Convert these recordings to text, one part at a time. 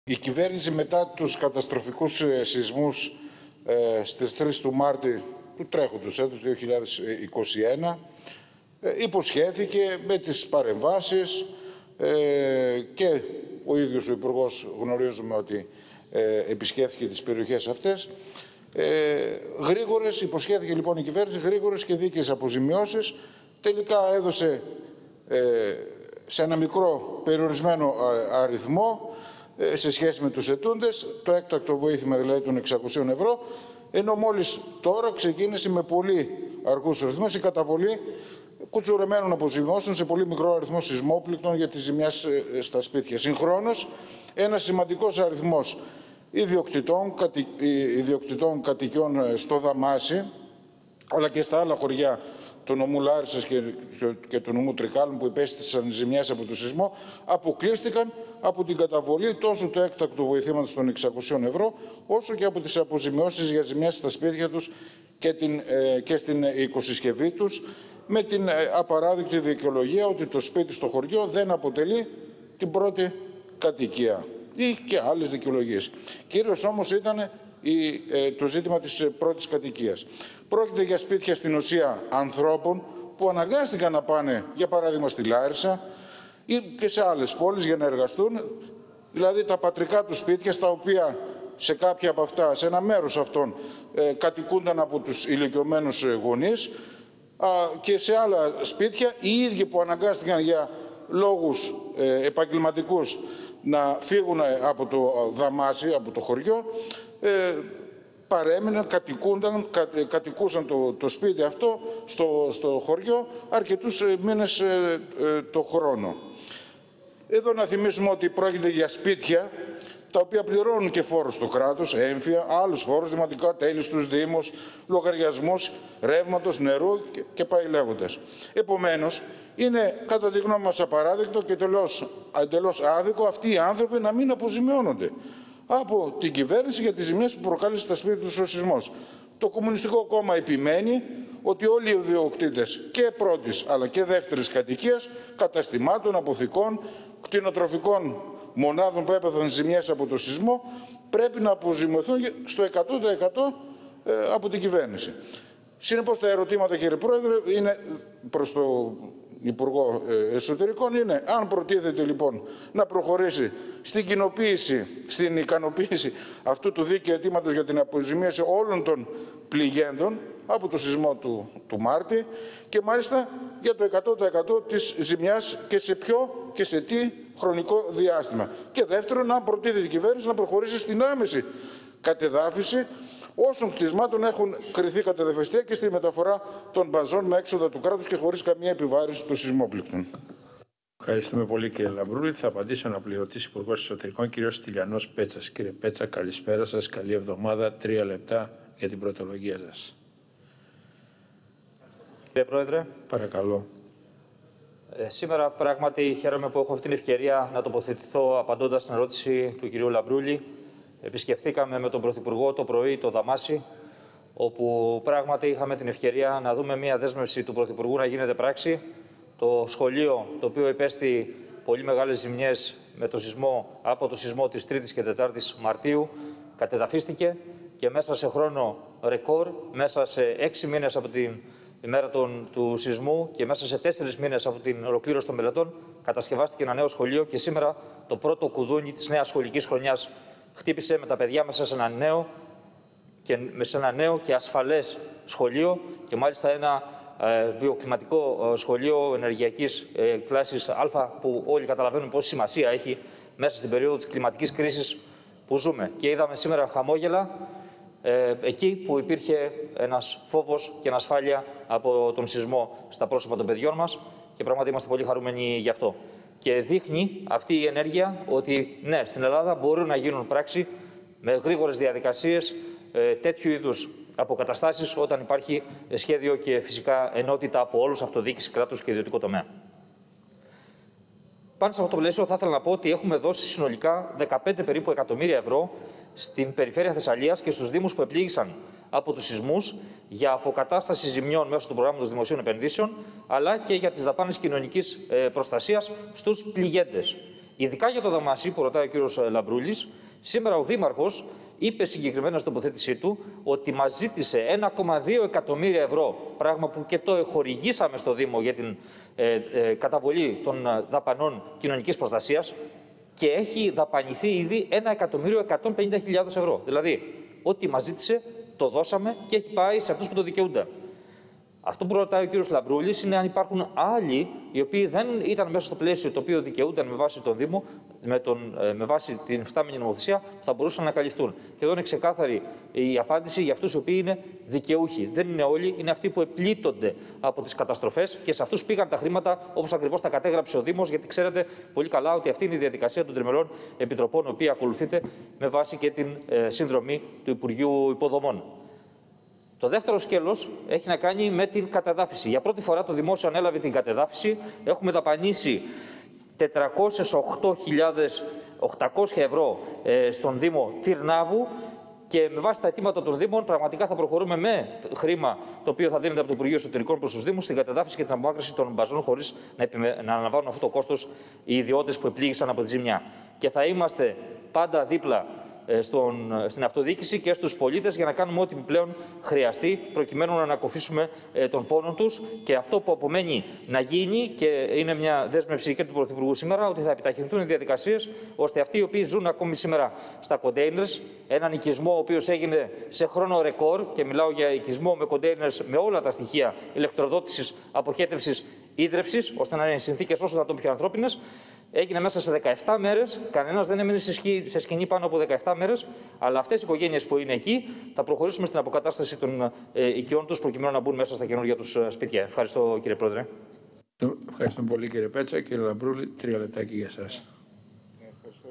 Η κυβέρνηση μετά τους καταστροφικούς σεισμούς στις 3 του Μάρτη του τρέχοντος έτους 2021 υποσχέθηκε με τις παρεμβάσεις και ο ίδιος ο Υπουργός γνωρίζουμε ότι επισκέφθηκε τις περιοχές αυτές. Υποσχέθηκε λοιπόν η κυβέρνηση γρήγορες και δίκαιες αποζημιώσεις. Τελικά έδωσε σε ένα μικρό περιορισμένο αριθμό σε σχέση με τους αιτούντες, το έκτακτο βοήθημα δηλαδή των 600 ευρώ, ενώ μόλις τώρα ξεκίνησε με πολύ αργούς ρυθμούς η καταβολή κουτσουρεμένων αποζημιώσεων σε πολύ μικρό αριθμό σεισμόπληκτων για τις ζημιές στα σπίτια. Συγχρόνως, ένας σημαντικός αριθμός ιδιοκτητών κατοικιών στο Δαμάσι, αλλά και στα άλλα χωριά του νομού Λάρισσας και του νομού Τρικάλων που υπέστησαν ζημιές από το σεισμό, αποκλείστηκαν από την καταβολή τόσο του έκτακτου βοηθήματος των 600 ευρώ, όσο και από τις αποζημιώσεις για ζημιές στα σπίτια τους και στην οικοσυσκευή τους, με την απαράδεκτη δικαιολογία ότι το σπίτι στο χωριό δεν αποτελεί την πρώτη κατοικία ή και άλλες δικαιολογίες. Κυρίως όμως ήταν το ζήτημα της πρώτης κατοικίας. Πρόκειται για σπίτια στην ουσία ανθρώπων που αναγκάστηκαν να πάνε, για παράδειγμα, στη Λάρισα ή και σε άλλες πόλεις για να εργαστούν, δηλαδή τα πατρικά τους σπίτια, στα οποία σε κάποια από αυτά, σε ένα μέρος αυτών, κατοικούνταν από τους ηλικιωμένους γονείς, και σε άλλα σπίτια οι ίδιοι που αναγκάστηκαν για λόγους επαγγελματικούς να φύγουν από το Δαμάσι, από το χωριό, παρέμειναν, κατοικούσαν το σπίτι αυτό στο χωριό αρκετούς μήνες το χρόνο. Εδώ να θυμίσουμε ότι πρόκειται για σπίτια τα οποία πληρώνουν και φόρους στο κράτος, έμφυα, άλλους φόρους, δημοτικά τέλη στους δήμους, λογαριασμούς ρεύματος, νερού και πάει λέγοντας. Επομένως, είναι κατά τη γνώμη μας απαράδεκτο και εντελώς άδικο αυτοί οι άνθρωποι να μην αποζημιώνονται από την κυβέρνηση για τις ζημιές που προκάλεσε στα σπίτια τους ο σεισμός. Το Κομμουνιστικό Κόμμα επιμένει ότι όλοι οι ιδιοκτήτες και πρώτης αλλά και δεύτερης κατοικίας, καταστημάτων, αποθηκών, κτηνοτροφικών μονάδων που έπαθαν ζημιές από το σεισμό πρέπει να αποζημιωθούν στο 100% από την κυβέρνηση. Συνεπώς τα ερωτήματα, κύριε Πρόεδρε, είναι προς το Υπουργό Εσωτερικών είναι αν προτίθεται λοιπόν να προχωρήσει στην ικανοποίηση αυτού του δίκαιου αιτήματος για την αποζημίωση όλων των πληγέντων από το σεισμό του Μάρτη και μάλιστα για το 100% της ζημιάς και σε ποιο και σε τι χρονικό διάστημα. Και δεύτερον, αν προτίθεται η κυβέρνηση να προχωρήσει στην άμεση κατεδάφιση όσων κτισμάτων έχουν κριθεί κατεδαφιστέα και στη μεταφορά των μπαζών με έξοδα του κράτους και χωρίς καμία επιβάρυνση των σεισμόπληκτων. Ευχαριστούμε πολύ, κύριε Λαμπρούλη. Θα απαντήσει ο αναπληρωτής Υπουργός Εσωτερικών, κύριος Στυλιανός Πέτσας. Κύριε Πέτσα, καλησπέρα σας. Καλή εβδομάδα. 3 λεπτά για την πρωτολογία σας. Κύριε Πρόεδρε. Παρακαλώ. Σήμερα πράγματι χαίρομαι που έχω αυτή την ευκαιρία να τοποθετηθώ απαντώντας στην ερώτηση του κυρίου Λαμπρούλη. Επισκεφθήκαμε με τον Πρωθυπουργό το πρωί το Δαμάσι, όπου πράγματι είχαμε την ευκαιρία να δούμε μια δέσμευση του Πρωθυπουργού να γίνεται πράξη. Το σχολείο, το οποίο υπέστη πολύ μεγάλες ζημιές με το σεισμό, από το σεισμό της 3ης και 4ης Μαρτίου, κατεδαφίστηκε και μέσα σε χρόνο ρεκόρ, μέσα σε 6 μήνες από την ημέρα του σεισμού και μέσα σε 4 μήνες από την ολοκλήρωση των μελετών, κατασκευάστηκε ένα νέο σχολείο και σήμερα το πρώτο κουδούνι της νέας σχολικής χρονιάς χτύπησε με τα παιδιά μέσα σε ένα νέο και ασφαλές σχολείο και μάλιστα ένα βιοκλιματικό σχολείο ενεργειακής κλάσης Α, που όλοι καταλαβαίνουν πόση σημασία έχει μέσα στην περίοδο της κλιματικής κρίσης που ζούμε. Και είδαμε σήμερα χαμόγελα εκεί που υπήρχε ένας φόβος και ανασφάλεια από τον σεισμό στα πρόσωπα των παιδιών μας και πράγματι είμαστε πολύ χαρούμενοι γι' αυτό. Και δείχνει αυτή η ενέργεια ότι ναι, στην Ελλάδα μπορούν να γίνουν πράξη με γρήγορες διαδικασίες τέτοιου είδους αποκαταστάσεις όταν υπάρχει σχέδιο και φυσικά ενότητα από όλους, αυτοδιοίκηση, κράτους και ιδιωτικό τομέα. Πάνω σε αυτό το πλαίσιο θα ήθελα να πω ότι έχουμε δώσει συνολικά 15 περίπου εκατομμύρια ευρώ στην περιφέρεια Θεσσαλίας και στους δήμους που επλήγησαν από τους σεισμούς για αποκατάσταση ζημιών μέσω του προγράμματος δημοσίων επενδύσεων, αλλά και για τις δαπάνες κοινωνικής προστασίας στους πληγέντες. Ειδικά για το Δαμάσι, που ρωτάει ο κύριος Λαμπρούλης, σήμερα ο Δήμαρχος είπε συγκεκριμένα στην τοποθέτησή του ότι μας ζήτησε 1,2 εκατομμύρια ευρώ, πράγμα που και το χορηγήσαμε στο Δήμο για την καταβολή των δαπανών κοινωνικής προστασίας, και έχει δαπανηθεί ήδη 1.150.000 ευρώ. Δηλαδή, ό,τι μας ζήτησε το δώσαμε και έχει πάει σε αυτούς που το δικαιούνται. Αυτό που ρωτάει ο κύριος Λαμπρούλης είναι αν υπάρχουν άλλοι οι οποίοι δεν ήταν μέσα στο πλαίσιο το οποίο δικαιούνταν με βάση τον Δήμο, με βάση την υφιστάμενη νομοθεσία, που θα μπορούσαν να καλυφθούν. Και εδώ είναι ξεκάθαρη η απάντηση για αυτούς οι οποίοι είναι δικαιούχοι. Δεν είναι όλοι, είναι αυτοί που επλήττονται από τις καταστροφές και σε αυτούς πήγαν τα χρήματα όπως ακριβώς τα κατέγραψε ο Δήμος, γιατί ξέρετε πολύ καλά ότι αυτή είναι η διαδικασία των τριμερών επιτροπών, η οποία ακολουθείται με βάση και την συνδρομή του Υπουργείου Υποδομών. Το δεύτερο σκέλος έχει να κάνει με την κατεδάφιση. Για πρώτη φορά το Δημόσιο ανέλαβε την κατεδάφιση. Έχουμε δαπανίσει 408.800 ευρώ στον Δήμο Τυρνάβου και με βάση τα αιτήματα των Δήμων πραγματικά θα προχωρούμε με χρήμα το οποίο θα δίνεται από το Υπουργείο Εσωτερικών προς τους Δήμους στην κατεδάφιση και την απομάκρυνση των μπαζών, χωρίς να αναλαμβάνουν αυτό το κόστος οι ιδιώτες που επλήγησαν από τη ζημιά. Και θα είμαστε πάντα δίπλα στην αυτοδιοίκηση και στους πολίτες για να κάνουμε ό,τι πλέον χρειαστεί προκειμένου να ανακοφίσουμε τον πόνο τους, και αυτό που απομένει να γίνει, και είναι μια δέσμευση και του Πρωθυπουργού σήμερα, ότι θα επιταχυνθούν οι διαδικασίες ώστε αυτοί οι οποίοι ζουν ακόμη σήμερα στα κοντέινερς, έναν οικισμό ο οποίος έγινε σε χρόνο ρεκόρ, και μιλάω για οικισμό με κοντέινερς με όλα τα στοιχεία ηλεκτροδότησης, αποχέτευσης, ίδρευσης, ώστε να είναι συνθήκες όσο δυνατόν πιο ανθρώπινες. Έγινε μέσα σε 17 μέρες, κανένας δεν έμεινε σε σκηνή πάνω από 17 μέρες, αλλά αυτές οι οικογένειες που είναι εκεί θα προχωρήσουμε στην αποκατάσταση των οικειών τους προκειμένου να μπουν μέσα στα καινούργια τους σπίτια. Ευχαριστώ, κύριε Πρόεδρε. Ευχαριστώ πολύ, κύριε Πέτσα. Κύριε Λαμπρούλη, 3 λεπτάκια για εσάς. Ευχαριστώ.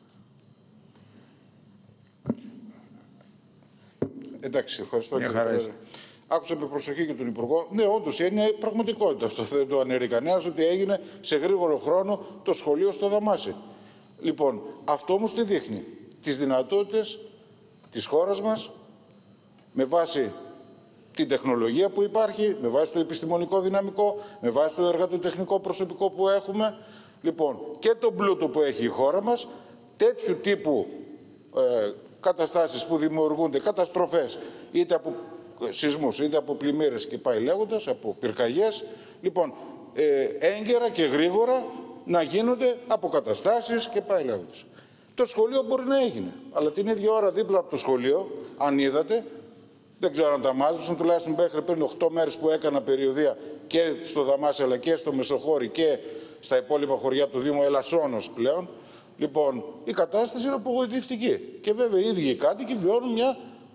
Εντάξει, ευχαριστώ, κύριε Πρόεδρε. Άκουσα με προσοχή και τον Υπουργό. Ναι, όντως είναι πραγματικότητα αυτό. Δεν το αναιρεί κανένας ότι έγινε σε γρήγορο χρόνο το σχολείο στο Δαμάσι. Λοιπόν, αυτό όμως τι δείχνει? Τις δυνατότητες της χώρας μας με βάση την τεχνολογία που υπάρχει, με βάση το επιστημονικό δυναμικό, με βάση το εργατοτεχνικό προσωπικό που έχουμε. Λοιπόν, και τον πλούτο που έχει η χώρα μας, τέτοιου τύπου καταστάσεις που δημιουργούνται, καταστροφές, είτε από σεισμούς, είτε από πλημμύρες και πάει λέγοντας, από πυρκαγιές. Λοιπόν, έγκαιρα και γρήγορα να γίνονται αποκαταστάσεις και πάει λέγοντας. Το σχολείο μπορεί να έγινε, αλλά την ίδια ώρα δίπλα από το σχολείο, αν είδατε, δεν ξέρω αν τα μάζεψαν, τουλάχιστον μέχρι πριν 8 μέρες που έκανα περιοδεία και στο Δαμάσι αλλά και στο Μεσοχώρι και στα υπόλοιπα χωριά του Δήμου Ελασσόνος πλέον. Λοιπόν, η κατάσταση είναι απογοητευτική. Και βέβαια οι ίδιοι οι κάτοικοι βιώνουν μια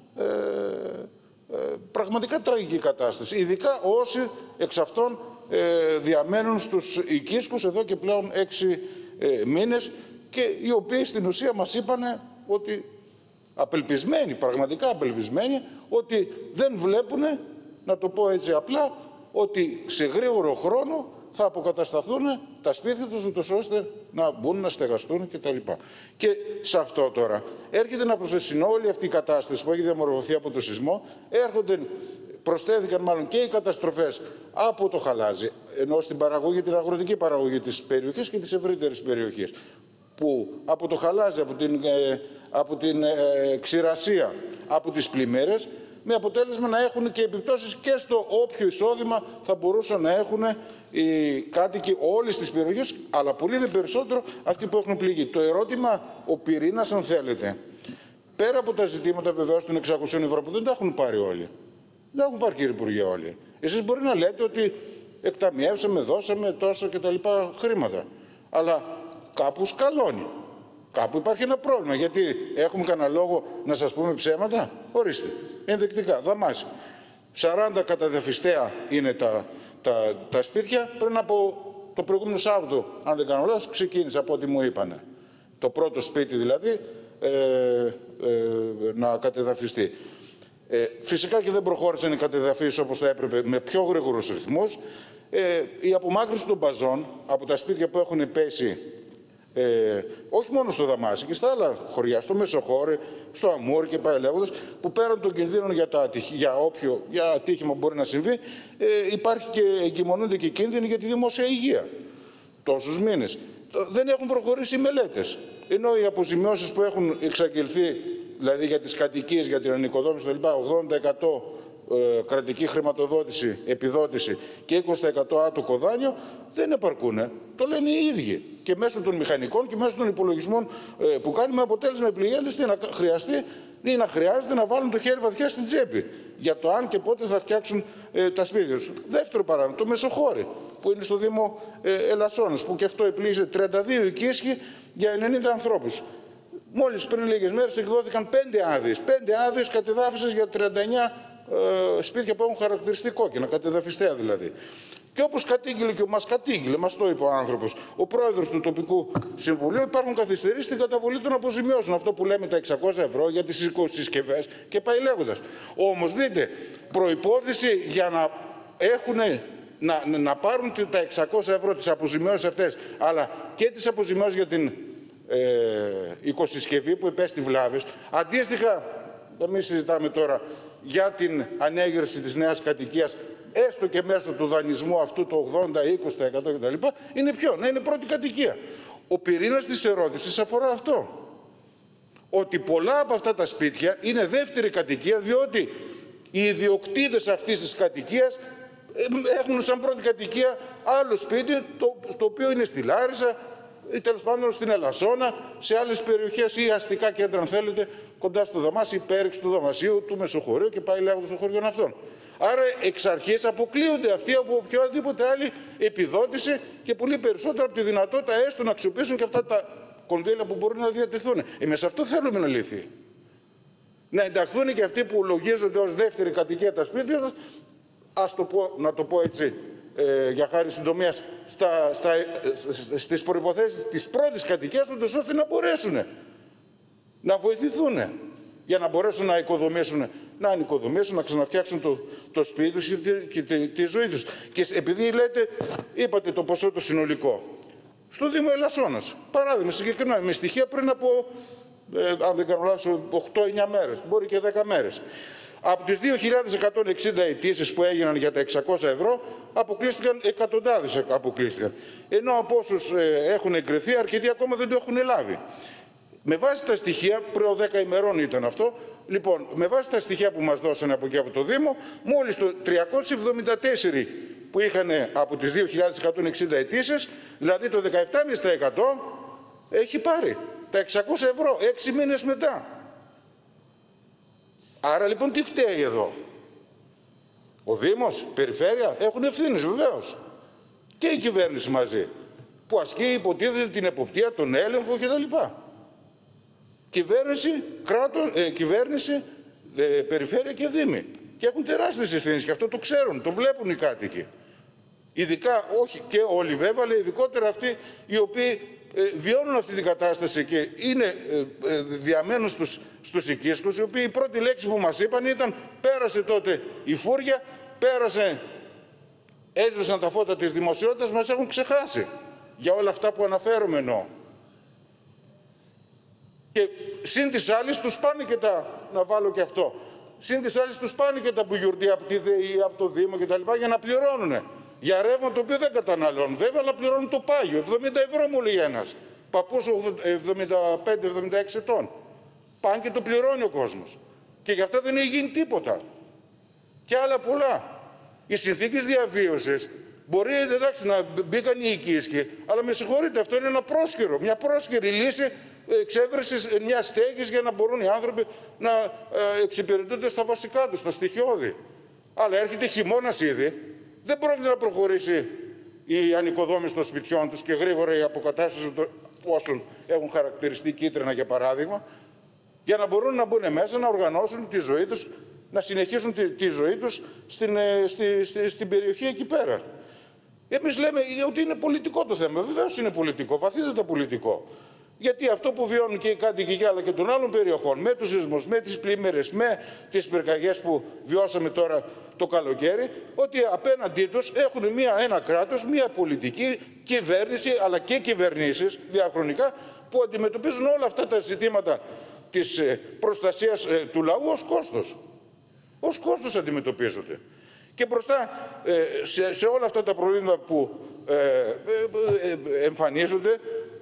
πραγματικά τραγική κατάσταση. Ειδικά όσοι εξ αυτών διαμένουν στους οικίσκους εδώ και πλέον 6 μήνες και οι οποίοι στην ουσία μας είπανε ότι απελπισμένοι, πραγματικά απελπισμένοι, ότι δεν βλέπουνε, να το πω έτσι απλά, ότι σε γρήγορο χρόνο θα αποκατασταθούν τα σπίτια τους, ούτως ώστε να μπουν, να στεγαστούν κτλ. Και σε αυτό τώρα έρχεται να προσθέσει όλη αυτή η κατάσταση που έχει διαμορφωθεί από το σεισμό, προσθέθηκαν μάλλον και οι καταστροφές από το χαλάζι, ενώ στην παραγωγή, την αγροτική παραγωγή της περιοχής και της ευρύτερης περιοχής, που από το χαλάζι, από την ξηρασία, από τις πλημμύρες, με αποτέλεσμα να έχουν και επιπτώσεις και στο όποιο εισόδημα θα μπορούσαν να έχουν οι κάτοικοι όλες τις περιοχές, αλλά πολύ δε περισσότερο αυτοί που έχουν πληγεί. Το ερώτημα, ο πυρήνας, αν θέλετε, πέρα από τα ζητήματα βεβαίως των 600 ευρώ που δεν τα έχουν πάρει όλοι, δεν έχουν πάρει, κύριε Υπουργέ, όλοι. Εσείς μπορεί να λέτε ότι εκταμιεύσαμε, δώσαμε τόσο κτλ. Χρήματα, αλλά κάπου σκαλώνει. Κάπου υπάρχει ένα πρόβλημα. Γιατί έχουμε κανένα λόγο να σας πούμε ψέματα? Ορίστε, ενδεικτικά, Δαμάσι. 40 καταδεφιστέα είναι τα σπίτια. Πριν από το προηγούμενο Σάββατο, αν δεν κάνω λάθος, ξεκίνησε από ό,τι μου είπανε. Το πρώτο σπίτι δηλαδή να κατεδαφιστεί. Φυσικά και δεν προχώρησαν οι κατεδαφίσεις όπως θα έπρεπε, με πιο γρήγορους ρυθμούς. Η απομάκρυνση των μπαζών από τα σπίτια που έχουν πέσει, όχι μόνο στο Δαμάσι και στα άλλα χωριά, στο Μεσοχώρι, στο Αμούρ και πάει λέγοντας, που πέραν των κινδύνων για ατύχημα που μπορεί να συμβεί, υπάρχει και εγκυμονούνται και κίνδυνοι για τη δημόσια υγεία. Τόσους μήνες. δεν έχουν προχωρήσει οι μελέτες. Ενώ οι αποζημιώσεις που έχουν εξαγγελθεί, δηλαδή για τις κατοικίες, για την ανοικοδόμηση κλπ., 80% κρατική χρηματοδότηση, επιδότηση και 20% άτοκο δάνειο, δεν επαρκούν. Το λένε οι ίδιοι. Και μέσω των μηχανικών και μέσω των υπολογισμών που κάνει, με αποτέλεσμα οι πληγέντες να χρειαστεί ή να χρειάζεται να βάλουν το χέρι βαθιά στην τσέπη για το αν και πότε θα φτιάξουν τα σπίτια τους. Δεύτερο παράδειγμα, το Μεσοχώρι, που είναι στο Δήμο Ελασσόνας, που και αυτό επλήγησε 32 οικίσχυοι για 90 ανθρώπους. Μόλις πριν λίγες μέρες εκδόθηκαν 5 άδειες. 5 άδειες κατεδάφισης για 39 σπίτια που έχουν χαρακτηριστεί κόκκινα, κατεδαφιστέα δηλαδή. Και όπως κατήγγειλε και μας το είπε ο άνθρωπος, ο πρόεδρος του τοπικού συμβουλίου, υπάρχουν καθυστερήσεις στην καταβολή των αποζημιώσεων. Αυτό που λέμε τα 600 ευρώ για τις οικοσυσκευές και πάει λέγοντας. Όμως δείτε, προϋπόθεση για να έχουν να πάρουν τα 600 ευρώ, τις αποζημιώσεις αυτές, αλλά και τις αποζημιώσεις για την οικοσυσκευή που υπέστη βλάβες. Αντίστοιχα, εμείς συζητάμε τώρα για την ανέγερση της νέας κατοικίας, έστω και μέσω του δανεισμού αυτού το 80-20% κτλ. Είναι ποιο? Να είναι πρώτη κατοικία. Ο πυρήνας της ερώτησης αφορά αυτό. Ότι πολλά από αυτά τα σπίτια είναι δεύτερη κατοικία, διότι οι ιδιοκτήτες αυτής της κατοικίας έχουν σαν πρώτη κατοικία άλλο σπίτι, το οποίο είναι στη Λάρισα ή τέλος πάντων στην Ελασσόνα, σε άλλες περιοχές ή αστικά κέντρα, αν θέλετε, κοντά στο Δαμάσι, υπέρηξη του Δαμασίου, του Μεσοχωρίου και πάει λέγοντας των χωριών αυτών. Άρα εξ αρχής αποκλείονται αυτοί από οποιαδήποτε άλλη επιδότηση και πολύ περισσότερο από τη δυνατότητα έστω να αξιοποιήσουν και αυτά τα κονδύλια που μπορούν να διατεθούν. Εμείς σε αυτό θέλουμε να λυθεί. Να ενταχθούν και αυτοί που λογίζονται ως δεύτερη κατοικία τα σπίτια, να το πω έτσι, για χάρη συντομίας, στις προϋποθέσεις της πρώτης κατοικίας, ώστε να μπορέσουν να βοηθηθούν για να μπορέσουν να οικοδομήσουν, να ξαναφτιάξουν το σπίτι τους και τη ζωή τους. Και επειδή είπατε το ποσό το συνολικό, στο Δήμο Ελασσόνας, παράδειγμα συγκεκριμένα, με στοιχεία πριν από, αν δεν κάνω λάθος, 8-9 μέρες, μπορεί και 10 μέρες. Από τις 2.160 αιτήσεις που έγιναν για τα 600 ευρώ, αποκλείστηκαν εκατοντάδες. Ενώ από όσους έχουν εγκριθεί, αρκετοί ακόμα δεν το έχουν λάβει. Με βάση τα στοιχεία, πριν 10 ημερών ήταν αυτό, λοιπόν, με βάση τα στοιχεία που μας δώσανε από εκεί από το Δήμο, μόλις το 374 που είχαν από τις 2.160 αιτήσεις, δηλαδή το 17,5% έχει πάρει τα 600 ευρώ, 6 μήνες μετά. Άρα λοιπόν τι φταίει εδώ? Ο Δήμος, η Περιφέρεια έχουν ευθύνες βεβαίως. Και η κυβέρνηση μαζί, που ασκεί υποτίθεται την εποπτεία, τον έλεγχο κτλ. Κυβέρνηση, κράτος, κυβέρνηση, Περιφέρεια και Δήμοι. Και έχουν τεράστιες ευθύνες και αυτό το ξέρουν, το βλέπουν οι κάτοικοι. Ειδικά, όχι και όλοι βέβαια, αλλά ειδικότερα αυτοί οι οποίοι βιώνουν αυτή την κατάσταση και είναι διαμένουν στους οικίσκους, οι οποίοι η πρώτη λέξη που μας είπαν ήταν πέρασε τότε η φούρια, έσβησαν τα φώτα της δημοσιότητας, μας έχουν ξεχάσει για όλα αυτά που αναφέρομαι εννοώ. Και συν της άλλης τους πάνε και να βάλω και αυτό, συν της άλλης τους πάνε και τα μπουγιουρτή από τη ΔΕΗ, από το Δήμο κτλ. Για να πληρώνουν για ρεύμα το οποίο δεν καταναλώνουν. Βέβαια, αλλά πληρώνουν το πάγιο. 70 ευρώ μου λέει ένας. Παππούς 75-76 ετών. Πάνε και το πληρώνει ο κόσμος. Και γι' αυτό δεν έχει γίνει τίποτα. Και άλλα πολλά. Οι συνθήκες διαβίωσης μπορεί εντάξει να μπήκαν οι οικίσκοι, αλλά με συγχωρείτε, αυτό είναι ένα πρόσχερο. Μια πρόσχερη λύση εξέβρεσης μια στέγης για να μπορούν οι άνθρωποι να εξυπηρετούνται στα βασικά τους, στα στοιχειώδη. Αλλά έρχεται χειμώνας ήδη. Δεν πρόκειται να προχωρήσει η ανοικοδόμηση των σπιτιών τους και γρήγορα η αποκατάσταση όσων έχουν χαρακτηριστεί κίτρινα, για παράδειγμα, για να μπορούν να μπουν μέσα, να οργανώσουν τη ζωή τους, να συνεχίσουν τη ζωή τους στην περιοχή εκεί πέρα. Εμείς λέμε ότι είναι πολιτικό το θέμα. Βεβαίως είναι πολιτικό, βαθύτατα πολιτικό. Γιατί αυτό που βιώνουν και οι κάτοικοι αλλά και των άλλων περιοχών, με τους σεισμούς, με τις πλημμύρες, με τις πυρκαγιές που βιώσαμε τώρα το καλοκαίρι, ότι απέναντί τους έχουν ένα κράτος, μια πολιτική κυβέρνηση, αλλά και κυβερνήσεις διαχρονικά, που αντιμετωπίζουν όλα αυτά τα ζητήματα της προστασίας του λαού ως κόστος. Ως κόστος αντιμετωπίζονται. Και μπροστά σε όλα αυτά τα προβλήματα που εμφανίζονται,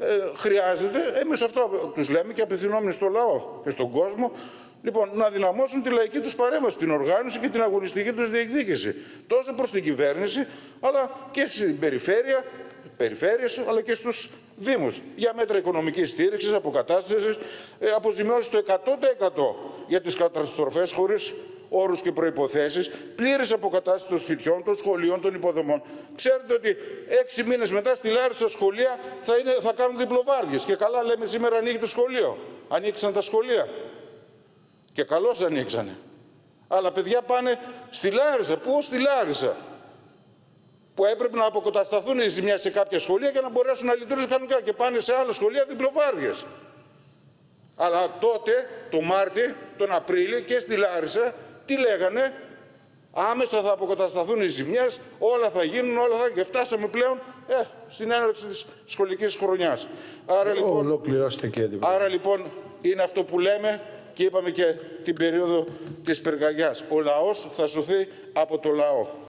χρειάζεται, εμείς αυτό τους λέμε και απευθυνόμενοι στο λαό και στον κόσμο, λοιπόν, να δυναμώσουν τη λαϊκή τους παρέμβαση, την οργάνωση και την αγωνιστική τους διεκδίκηση. Τόσο προς την κυβέρνηση, αλλά και στην περιφέρειες, αλλά και στους Δήμους. Για μέτρα οικονομικής στήριξης, αποκατάστασης, αποζημιώσεις το 100% για τις καταστροφές χωρίς όρους και προϋποθέσεις, πλήρης αποκατάσταση των σπιτιών, των σχολείων, των υποδομών. Ξέρετε ότι 6 μήνες μετά στη Λάρισα σχολεία θα κάνουν διπλοβάρδιες. Και καλά λέμε σήμερα ανοίγει το σχολείο. Ανοίξαν τα σχολεία. Και καλώς ανοίξανε. Αλλά παιδιά πάνε στη Λάρισα. Πού στη Λάρισα? Που έπρεπε να αποκατασταθούν οι ζημιές σε κάποια σχολεία για να μπορέσουν να λειτουργήσουν κανονικά. Και πάνε σε άλλα σχολεία διπλοβάρδιες. Αλλά τότε, το Μάρτι, τον Απρίλιο και στη Λάρισα, τι λέγανε? Άμεσα θα αποκατασταθούν οι ζημιές, όλα θα γίνουν, όλα θα... Και φτάσαμε πλέον στην έναρξη της σχολικής χρονιάς. Άρα λοιπόν είναι αυτό που λέμε και είπαμε και την περίοδο της πυρκαγιάς. Ο λαός θα σωθεί από το λαό.